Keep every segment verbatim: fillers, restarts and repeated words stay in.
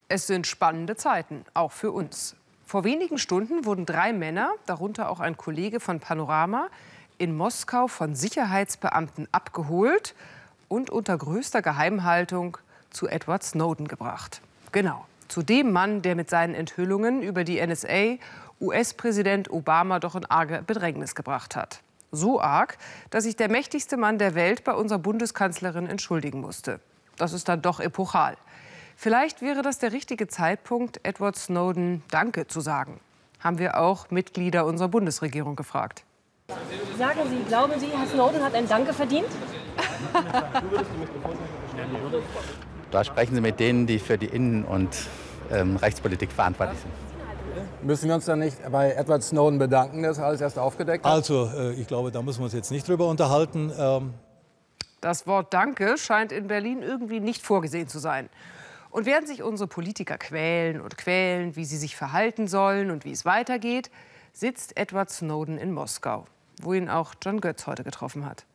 Es sind spannende Zeiten, auch für uns. Vor wenigen Stunden wurden drei Männer, darunter auch ein Kollege von Panorama, in Moskau von Sicherheitsbeamten abgeholt und unter größter Geheimhaltung zu Edward Snowden gebracht. Genau, zu dem Mann, der mit seinen Enthüllungen über die N S A U S-Präsident Obama doch in arge Bedrängnis gebracht hat. So arg, dass sich der mächtigste Mann der Welt bei unserer Bundeskanzlerin entschuldigen musste. Das ist dann doch epochal. Vielleicht wäre das der richtige Zeitpunkt, Edward Snowden Danke zu sagen. Haben wir auch Mitglieder unserer Bundesregierung gefragt. Sagen Sie, glauben Sie, Herr Snowden hat ein Danke verdient? Da sprechen Sie mit denen, die für die Innen- und ähm, Rechtspolitik verantwortlich sind. Müssen wir uns dann nicht bei Edward Snowden bedanken, dass er alles erst aufgedeckt hat? Also, äh, ich glaube, da müssen wir uns jetzt nicht drüber unterhalten. Ähm Das Wort Danke scheint in Berlin irgendwie nicht vorgesehen zu sein. Und während sich unsere Politiker quälen und quälen, wie sie sich verhalten sollen und wie es weitergeht, sitzt Edward Snowden in Moskau, wo ihn auch John Götz heute getroffen hat.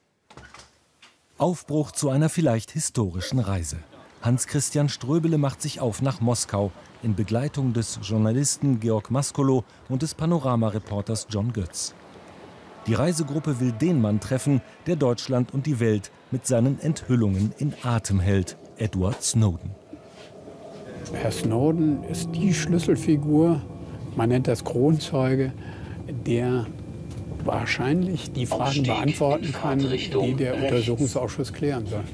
Aufbruch zu einer vielleicht historischen Reise. Hans-Christian Ströbele macht sich auf nach Moskau in Begleitung des Journalisten Georg Maskolo und des Panorama-Reporters John Götz. Die Reisegruppe will den Mann treffen, der Deutschland und die Welt mit seinen Enthüllungen in Atem hält, Edward Snowden. Herr Snowden ist die Schlüsselfigur, man nennt das Kronzeuge, der wahrscheinlich die Fragen beantworten kann, die der Untersuchungsausschuss klären soll.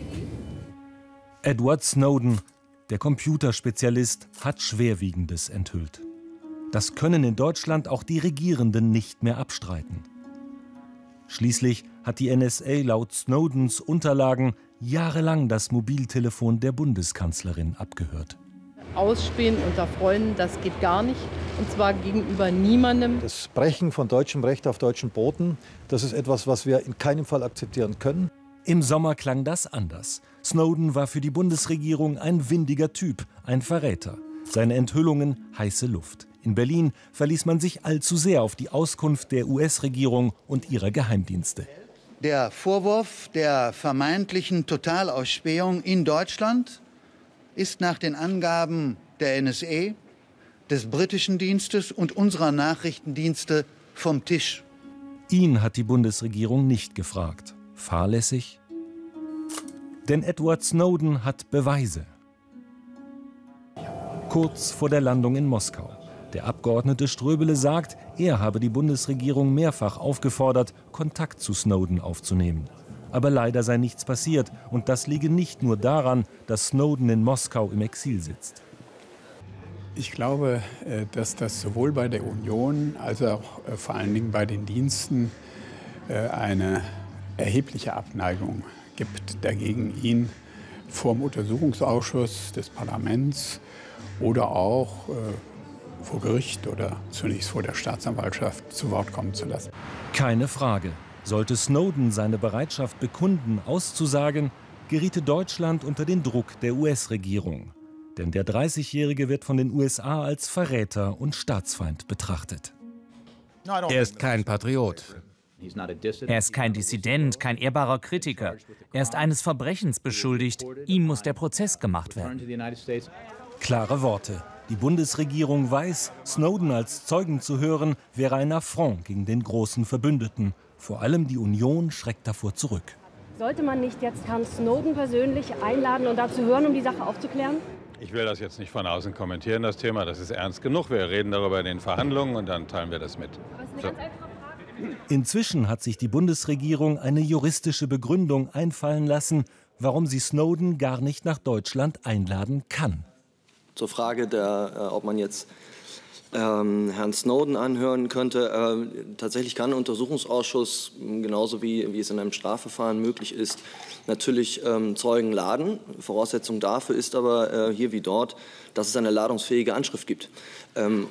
Edward Snowden, der Computerspezialist, hat Schwerwiegendes enthüllt. Das können in Deutschland auch die Regierenden nicht mehr abstreiten. Schließlich hat die N S A laut Snowdens Unterlagen jahrelang das Mobiltelefon der Bundeskanzlerin abgehört. Ausspähen unter Freunden, das geht gar nicht. Und zwar gegenüber niemandem. Das Brechen von deutschem Recht auf deutschem Boden, das ist etwas, was wir in keinem Fall akzeptieren können. Im Sommer klang das anders. Snowden war für die Bundesregierung ein windiger Typ, ein Verräter. Seine Enthüllungen heiße Luft. In Berlin verließ man sich allzu sehr auf die Auskunft der U S-Regierung und ihrer Geheimdienste. Der Vorwurf der vermeintlichen Totalausspähung in Deutschland ist nach den Angaben der N S A, des britischen Dienstes und unserer Nachrichtendienste vom Tisch. Ihn hat die Bundesregierung nicht gefragt. Fahrlässig? Denn Edward Snowden hat Beweise. Kurz vor der Landung in Moskau. Der Abgeordnete Ströbele sagt, er habe die Bundesregierung mehrfach aufgefordert, Kontakt zu Snowden aufzunehmen. Aber leider sei nichts passiert. Und das liege nicht nur daran, dass Snowden in Moskau im Exil sitzt. Ich glaube, dass das sowohl bei der Union als auch vor allen Dingen bei den Diensten eine erhebliche Abneigung gibt dagegen, ihn vor dem Untersuchungsausschuss des Parlaments oder auch vor Gericht oder zunächst vor der Staatsanwaltschaft zu Wort kommen zu lassen. Keine Frage. Sollte Snowden seine Bereitschaft bekunden, auszusagen, geriete Deutschland unter den Druck der U S-Regierung. Denn der dreißigjährige wird von den U S A als Verräter und Staatsfeind betrachtet. Er ist kein Patriot. Er ist kein Dissident, kein ehrbarer Kritiker. Er ist eines Verbrechens beschuldigt. Ihm muss der Prozess gemacht werden. Klare Worte. Die Bundesregierung weiß, Snowden als Zeugen zu hören, wäre ein Affront gegen den großen Verbündeten. Vor allem die Union schreckt davor zurück. Sollte man nicht jetzt Herrn Snowden persönlich einladen und dazu hören, um die Sache aufzuklären? Ich will das jetzt nicht von außen kommentieren, das Thema. Das ist ernst genug. Wir reden darüber in den Verhandlungen und dann teilen wir das mit. So. Inzwischen hat sich die Bundesregierung eine juristische Begründung einfallen lassen, warum sie Snowden gar nicht nach Deutschland einladen kann. Zur Frage, der, ob man jetzt ähm, Herrn Snowden anhören könnte. Äh, tatsächlich kann ein Untersuchungsausschuss, genauso wie, wie es in einem Strafverfahren möglich ist, natürlich ähm, Zeugen laden. Voraussetzung dafür ist aber äh, hier wie dort, dass es eine ladungsfähige Anschrift gibt. Ähm,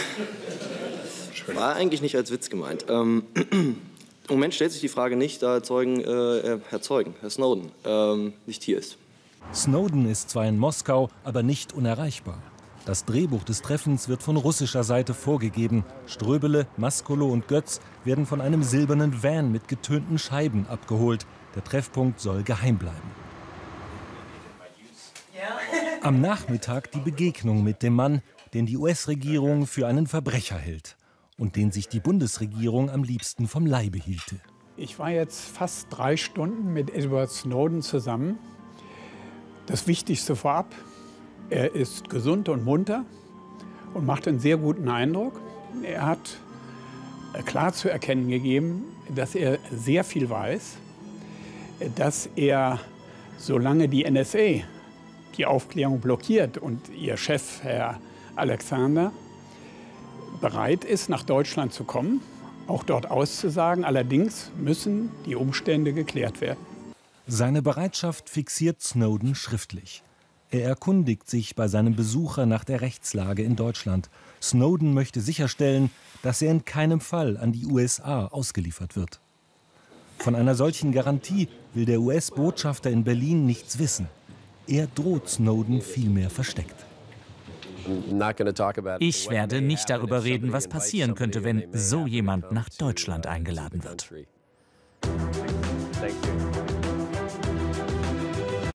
war eigentlich nicht als Witz gemeint. Ähm, Im Moment stellt sich die Frage nicht, da Zeugen, äh, Herr Zeugen, Herr Snowden, ähm, nicht hier ist. Snowden ist zwar in Moskau, aber nicht unerreichbar. Das Drehbuch des Treffens wird von russischer Seite vorgegeben. Ströbele, Maskolo und Götz werden von einem silbernen Van mit getönten Scheiben abgeholt. Der Treffpunkt soll geheim bleiben. Am Nachmittag die Begegnung mit dem Mann, den die U S-Regierung für einen Verbrecher hält und den sich die Bundesregierung am liebsten vom Leibe hielte. Ich war jetzt fast drei Stunden mit Edward Snowden zusammen. Das Wichtigste vorab, er ist gesund und munter und macht einen sehr guten Eindruck. Er hat klar zu erkennen gegeben, dass er sehr viel weiß, dass er, solange die N S A die Aufklärung blockiert und ihr Chef, Herr Alexander, bereit ist, nach Deutschland zu kommen, auch dort auszusagen. Allerdings müssen die Umstände geklärt werden. Seine Bereitschaft fixiert Snowden schriftlich. Er erkundigt sich bei seinem Besucher nach der Rechtslage in Deutschland. Snowden möchte sicherstellen, dass er in keinem Fall an die U S A ausgeliefert wird. Von einer solchen Garantie will der U S-Botschafter in Berlin nichts wissen. Er droht Snowden vielmehr versteckt. Ich werde nicht darüber reden, was passieren könnte, wenn so jemand nach Deutschland eingeladen wird. Thank you.